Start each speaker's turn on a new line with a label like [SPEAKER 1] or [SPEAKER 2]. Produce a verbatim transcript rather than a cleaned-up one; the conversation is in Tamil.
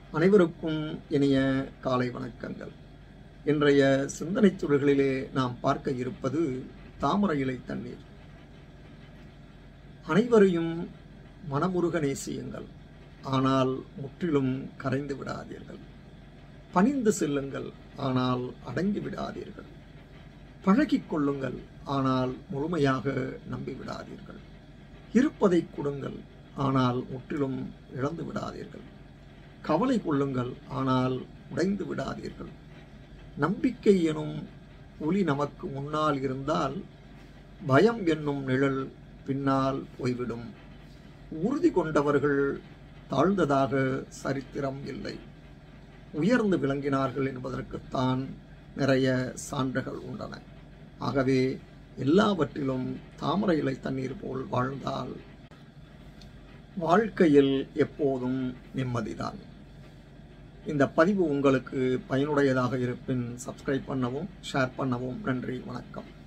[SPEAKER 1] அனைவருக்கும் இனிய காலை வணக்கங்கள். இன்றைய சிந்தனை சுடர்களிலே நாம் பார்க்க இருப்பது தாமரை இலை தண்ணீர். அனைவரையும் மனமுருக நேசியுங்கள், ஆனால் முற்றிலும் கரைந்து விடாதீர்கள். பணிந்து செல்லுங்கள், ஆனால் அடங்கி விடாதீர்கள். பழகிக் கொள்ளுங்கள், ஆனால் முழுமையாக நம்பி விடாதீர்கள். இருப்பதை கொடுங்கள், ஆனால் முற்றிலும் இழந்து விடாதீர்கள். கவலை கொள்ளுங்கள், ஆனால் உடைந்து விடாதீர்கள். நம்பிக்கை எனும் ஒளி நமக்கு முன்னால் இருந்தால் பயம் என்னும் நிழல் பின்னால் போய்விடும். உறுதி கொண்டவர்கள் தாழ்ந்ததாக சரித்திரம் இல்லை, உயர்ந்து விளங்கினார்கள் என்பதற்குத்தான் நிறைய சான்றுகள் உள்ளன. ஆகவே எல்லாவற்றிலும் தாமரை இலை தண்ணீர் போல் வாழ்ந்தால் வாழ்க்கையில் எப்போதும் நிம்மதிதான். இந்த பதிவு உங்களுக்கு பயனுடையதாக இருப்பின் சப்ஸ்கிரைப் பண்ணவும் ஷேர் பண்ணவும். நன்றி, வணக்கம்.